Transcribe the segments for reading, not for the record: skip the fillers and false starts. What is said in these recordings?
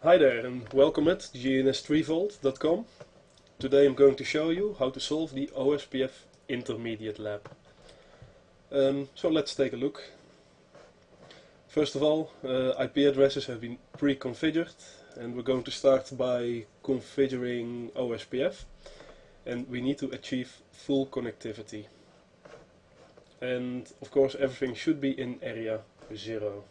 Hi there and welcome at GNS3Vault.com. Today I'm going to show you how to solve the OSPF Intermediate Lab. So let's take a look. First of all, IP addresses have been pre-configured and we're going to start by configuring OSPF, and we need to achieve full connectivity. And of course everything should be in area 0.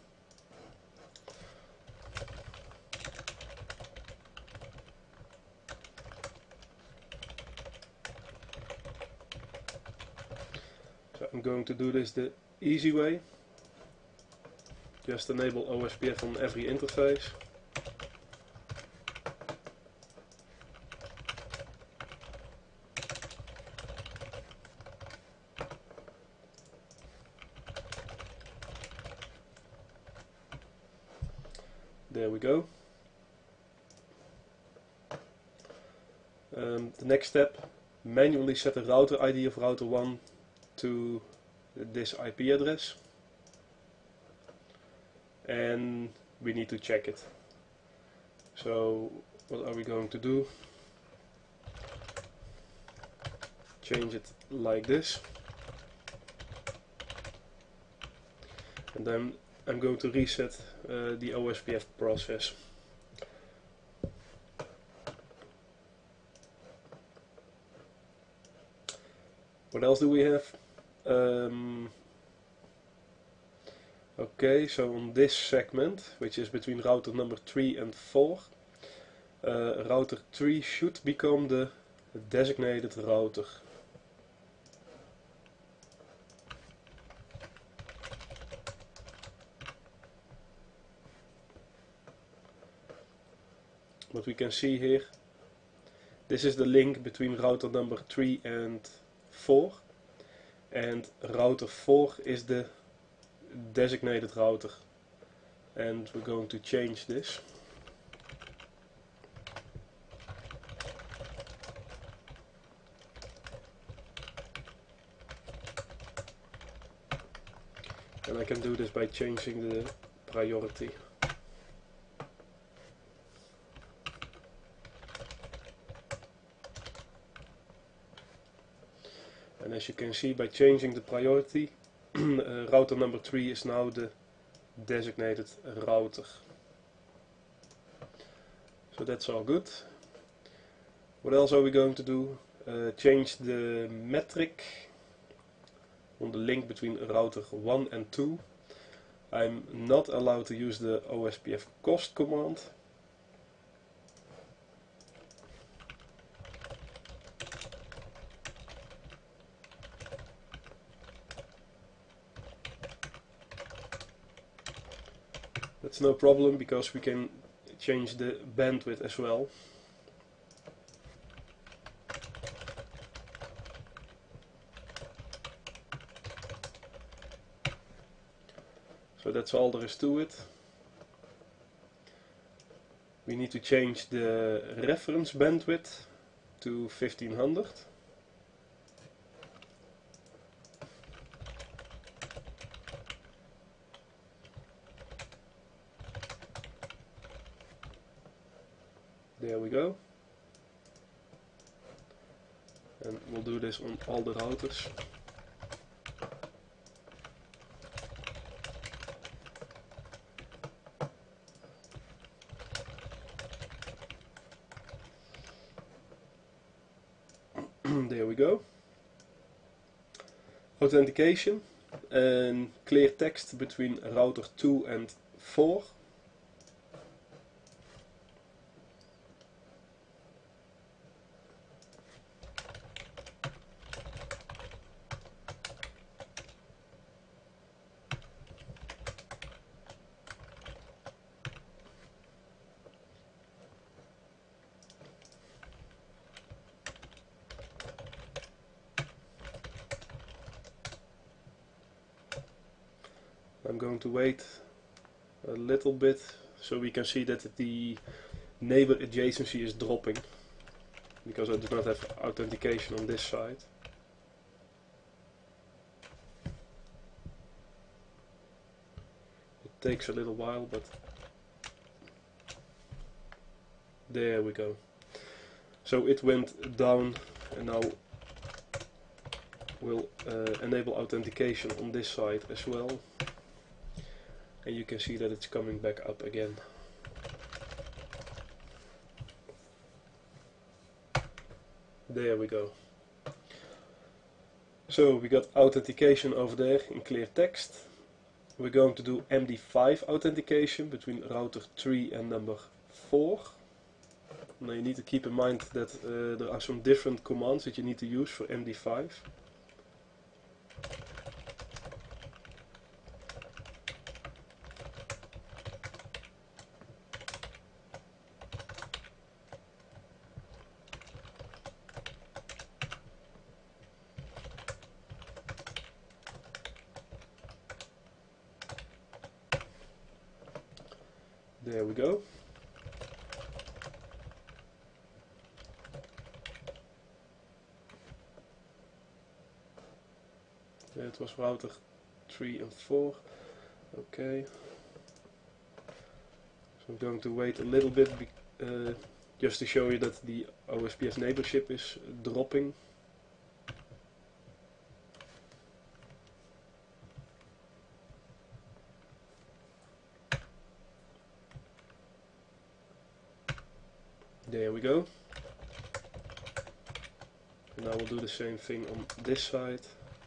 So I'm going to do this the easy way. Just enable OSPF on every interface. There we go. The next step, manually set the router ID of router 1 to this IP address, and we need to check it. So what are we going to do? Change it like this, and then I'm going to reset the OSPF process. What else do we have? Okay, so on this segment, which is between router number 3 and 4, router 3 should become the designated router. What we can see here, this is the link between router number 3 and 4, and router 4 is the designated router, and we're going to change this. And I can do this by changing the priority. And as you can see, by changing the priority, router number 3 is now the designated router. So that's all good. What else are we going to do? Change the metric on the link between router 1 and 2. I'm not allowed to use the OSPF cost command. That's no problem because we can change the bandwidth as well. So that's all there is to it. We need to change the reference bandwidth to 1500. There we go. And we'll do this on all the routers. There we go. Authentication and clear text between router 2 and 4. I'm going to wait a little bit so we can see that the neighbor adjacency is dropping, because I do not have authentication on this side. It takes a little while, but There we go. So it went down, and now we'll enable authentication on this side as well. And you can see that it's coming back up again. There we go. So we got authentication over there in clear text. We're going to do MD5 authentication between router 3 and number 4. Now you need to keep in mind that there are some different commands that you need to use for MD5. There we go. It was router 3 and 4. Okay. So I'm going to wait a little bit just to show you that the OSPF neighborship is dropping. There we go. And now we'll do the same thing on this side.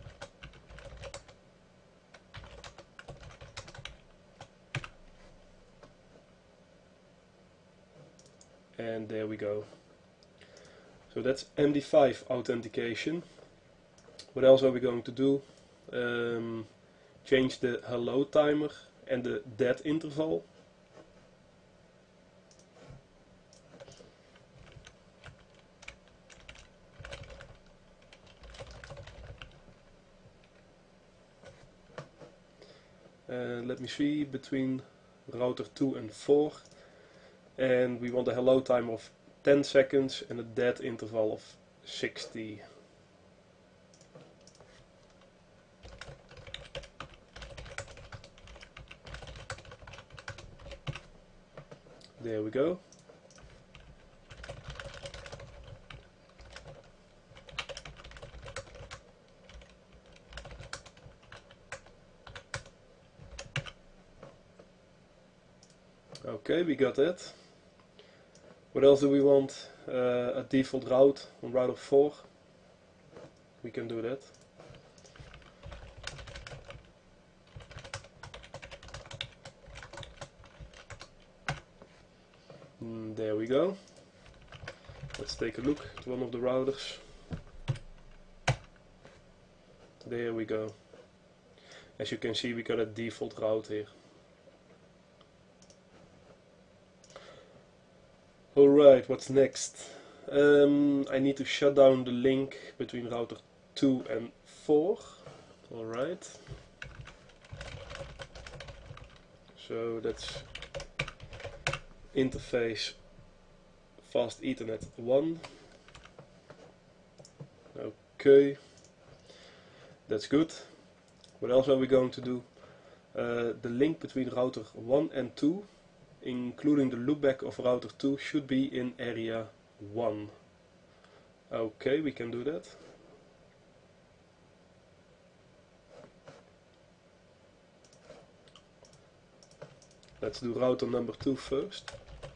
And there we go. So that's MD5 authentication. What else are we going to do? Change the hello timer and the dead interval. Let me see, between router 2 and 4. And we want a hello timer of 10 seconds and a dead interval of 60. There we go. Okay, we got that. What else do we want? A default route on router 4. We can do that. There we go. Let's take a look at one of the routers. There we go. As you can see, we got a default route here. Alright, what's next? I need to shut down the link between router 2 and 4. Alright. So that's interface fast Ethernet 1. Okay. That's good. What else are we going to do? The link between router 1 and 2, including the loopback of router 2, should be in area 1. Okay, we can do that. Let's do router number 2 first.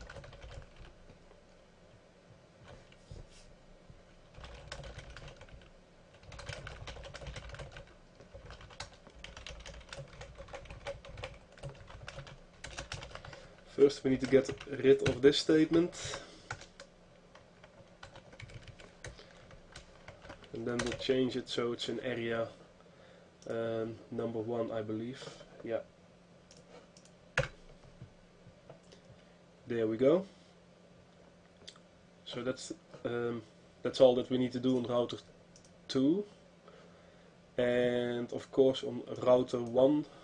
First we need to get rid of this statement. And then we'll change it so it's in area number 1, I believe. Yeah. There we go. So that's all that we need to do on router 2. And of course on router 1